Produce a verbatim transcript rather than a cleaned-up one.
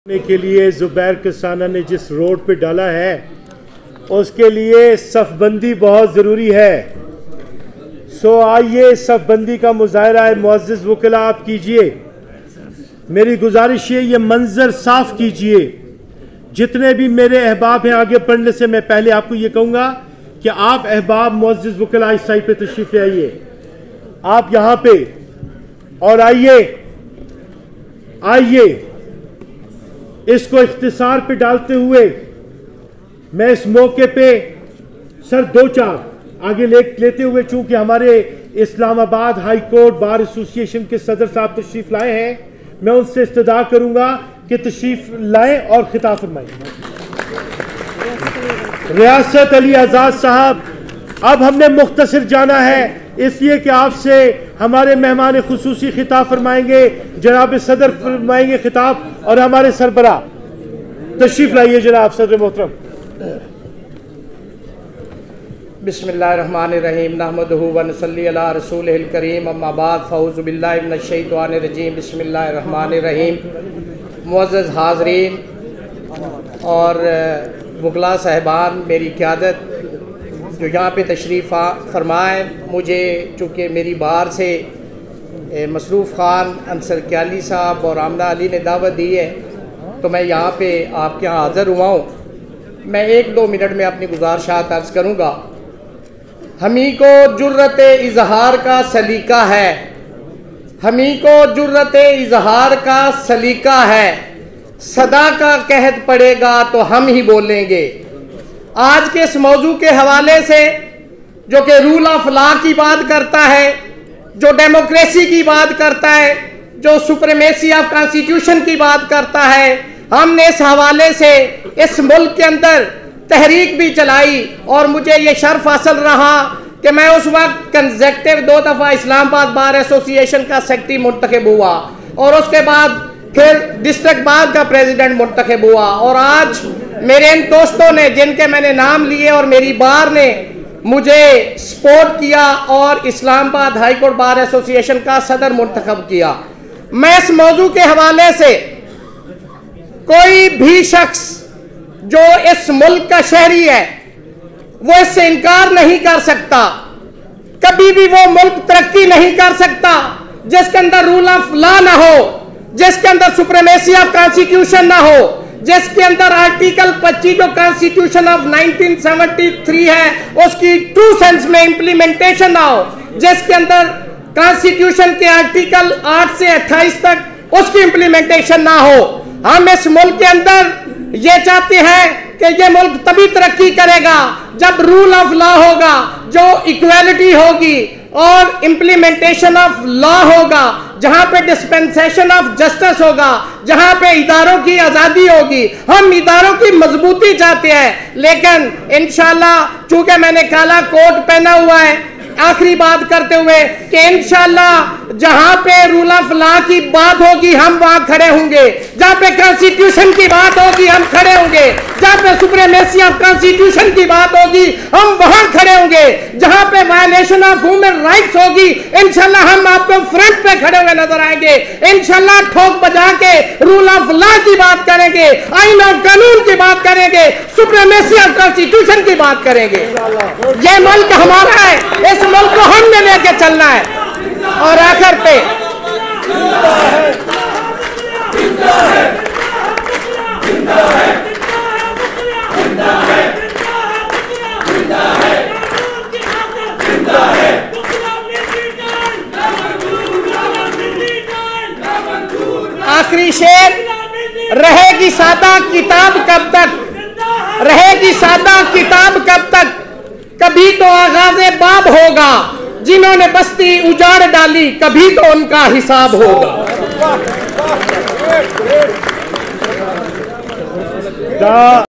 के लिए जुबैर किसाना ने जिस रोड पे डाला है उसके लिए सफ़बंदी बहुत ज़रूरी है। सो आइए सफ़बंदी का मुजाहरा है मुअज़्ज़िज़ वकला आप कीजिए। मेरी गुजारिश है ये मंजर साफ कीजिए। जितने भी मेरे अहबाब हैं, आगे बढ़ने से मैं पहले आपको ये कहूँगा कि आप अहबाब मुअज़्ज़िज़ वकला इस साइड पे तशरीफ़ ले आइए, आप यहाँ पे और आइए आइए इसको इख्तिसार पे डालते हुए मैं इस मौके पे सर दो चार आगे ले, लेते हुए चूंकि हमारे Islamabad high court bar association के सदर साहब तशरीफ लाए हैं, मैं उनसे इस्तदा करूंगा कि तशरीफ लाएं और खिताब फरमाएं। रियासत अली आज़ाद साहब, अब हमने मुख्तसर जाना है इसलिए कि आपसे हमारे मेहमान खुसूसी खिताब फरमाएंगे, जनाब सदर फरमाएंगे खिताब और हमारे सरबरा तशरीफ लाइए जनाब सदर मोहतरम। बिस्मिल्लाहिर्रहमानिर्रहीम नहमदुहु व नसल्ली अला रसूलिहिल करीम अम्मा बाद फ़ऊज़ु बिल्लाहि मिनश शैतानिर रजीम बिस्मिल्लाहिर्रहमानिर्रहीम। मुअज़्ज़ज़ हाज़रीन और वकला साहिबान, मेरी क़यादत जो यहाँ पे तशरीफ़ फरमाए, मुझे चूँकि मेरी बाहर से मसरूफ़ ख़ान अंसर क्याली साहब और आमना अली ने दावत दी है तो मैं यहाँ पे आपके यहाँ हाज़िर हुआ हूँ। मैं एक दो मिनट में अपनी गुज़ारिशात अर्ज़ करूँगा। हमी को जुर्रत इजहार का सलीका है, हमी को जुर्रत इजहार का सलीका है, सदा का कहत पड़ेगा तो हम ही बोलेंगे। आज के इस मौजू के हवाले से जो कि रूल ऑफ लॉ की बात करता है, जो डेमोक्रेसी की बात करता है, जो सुप्रीमेसी ऑफ कॉन्स्टिट्यूशन की बात करता है, हमने इस हवाले से इस मुल्क के अंदर तहरीक भी चलाई और मुझे ये शर्फ हासिल रहा कि मैं उस वक्त कंसेक्टिव दो दफ़ा इस्लामाबाद बार एसोसिएशन का सेक्रेटरी मुंतखब हुआ और उसके बाद फिर डिस्ट्रिक्ट बार का प्रेसिडेंट मुंतखब हुआ और आज मेरे इन दोस्तों ने जिनके मैंने नाम लिए और मेरी बार ने मुझे सपोर्ट किया और Islamabad high court bar association का सदर मुंतखब किया। मैं इस मौजू के हवाले से कोई भी शख्स जो इस मुल्क का शहरी है वो इससे इनकार नहीं कर सकता। कभी भी वो मुल्क तरक्की नहीं कर सकता जिसके अंदर रूल ऑफ लॉ ना हो, जिसके अंदर सुप्रीमेसी ऑफ कॉन्स्टिट्यूशन ना हो, जिसके अंदर आर्टिकल पच्चीस जो constitution of nineteen seventy three है उसकी ट्रू सेंस में इंप्लीमेंटेशन ना हो, जिसके अंदर कॉन्स्टिट्यूशन के आर्टिकल आठ से अट्ठाईस तक उसकी इंप्लीमेंटेशन ना हो। हम इस मुल्क के अंदर ये चाहते हैं कि ये मुल्क तभी तरक्की करेगा जब रूल ऑफ लॉ होगा, जो इक्वालिटी होगी और इम्प्लीमेंटेशन ऑफ लॉ होगा, जहां पे डिस्पेंसेशन ऑफ जस्टिस होगा, जहां पे इदारों की आज़ादी होगी। हम इदारों की मजबूती चाहते हैं, लेकिन इंशाल्लाह चूंकि मैंने काला कोट पहना हुआ है, आखिरी बात करते हुए कि इंशाल्लाह जहां पे रूल ऑफ लॉ की बात होगी हम वहां खड़े होंगे, जहां पे कॉन्स्टिट्यूशन की बात होगी हम खड़े होंगे, जहां पे सुप्रीमेसी ऑफ कॉन्स्टिट्यूशन की बात होगी हम वहां खड़े होंगे, जहां पे वायलेशन ऑफ ह्यूमन राइट्स होगी इंशाल्लाह हम आपको फ्रंट पे खड़े हुए नजर आएंगे। इंशाल्लाह ठोक बजा के रूल ऑफ लॉ की बात करेंगे, आईन और कानून की बात करेंगे, सुप्रीमेसी ऑफ कॉन्स्टिट्यूशन की बात करेंगे। ये मुल्क हमारा है, इस मुल्क को हमने लेके चलना है। और आखिर पे आखिरी शेर, रहेगी सादा किताब कब तक, रहेगी सादा किताब कब तक, कभी तो आगाज़े बाब होगा, जिन्होंने बस्ती उजाड़ डाली कभी तो उनका हिसाब होगा।